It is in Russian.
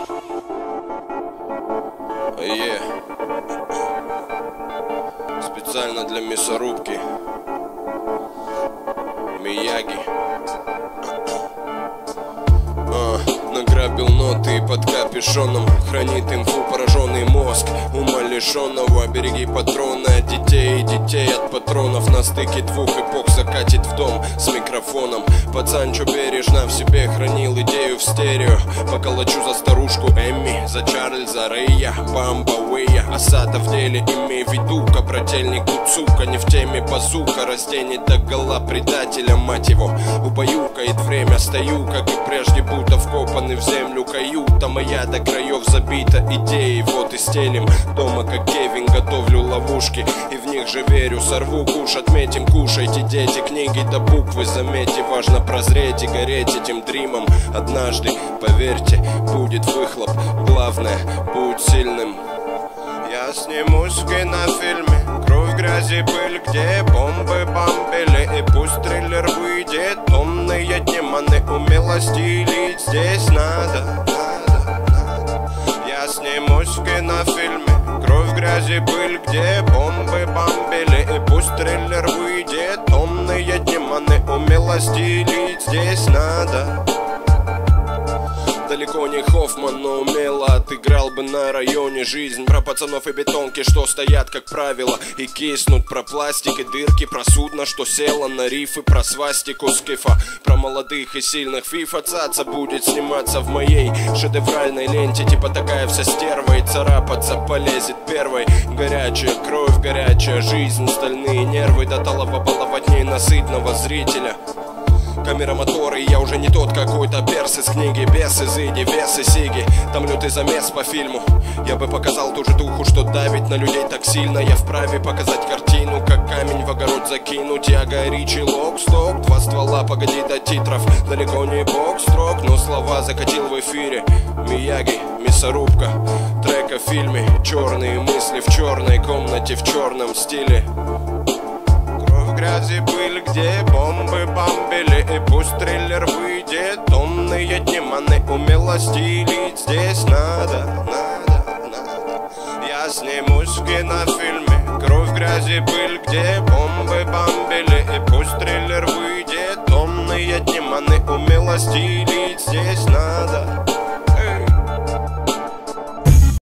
Специально для мясорубки Мияги. Награбил ноты и под капюшоном хранит инфу пораженный мозг ума лишенного. Береги патроны от детей и детей от патронов. На стыке двух эпох закатит в дом с микрофоном. Пацан, чё бережно в себе хранил идею в стерео. Поколочу за старушку Эмми, за Чарльза Рэя, Бамба Уэя. Осада в деле, имей в виду, брательник Куцука. Не в теме базука, разденет до гола предателя, мать его. Убаюкает время, стою, как и прежде, будто вкопанный в землю каюта моя до краев забита идеей. Вот и стелим дома, как Кевин, готовлю ловушки и в них же верю. Сорву куш, отметим, кушайте, дети, книги до буквы. Заметьте, важно прозреть и гореть этим дримом. Однажды, поверьте, будет выхлоп. Главное, будь сильным. Я снимусь в кинофильме, кровь, грязи, пыль, где бомбы бомбили. И пусть триллер выйдет, томные демоны умилостилить здесь надо. Я снимусь в кинофильме, кровь, грязи, пыль, где бомбы бомбили. И пусть триллер выйдет, томные демоны умилостилить здесь надо. Далеко не Хоффман, но умело отыграл бы на районе жизнь. Про пацанов и бетонки, что стоят как правило и киснут. Про пластик и дырки, про судно, что село на рифы. Про свастику скифа, про молодых и сильных фифа. Цаца будет сниматься в моей шедевральной ленте. Типа такая вся стерва и царапаться полезет первой. Горячая кровь, горячая жизнь, стальные нервы до талого баловать ненасытного зрителя. Камера, моторы, я уже не тот какой-то перс из книги. Бесы, зыги, весы, сиги. Там лютый замес по фильму. Я бы показал ту же духу, что давит на людей так сильно. Я вправе показать картину, как камень в огород закинуть. Я горячий лок-сток, два ствола, погоди до титров. Далеко не бок-строк, но слова закатил в эфире. Мияги, мясорубка, трек о фильме. Черные мысли в черной комнате, в черном стиле. Грязи, пыль, где бомбы бомбили. И пусть триллер выйдет, томные демоны умилостилить здесь надо. Я снимусь в кинофильме, кровь, грязи, пыль, где бомбы бомбили. И пусть триллер выйдет, томные демоны умилостилить здесь надо.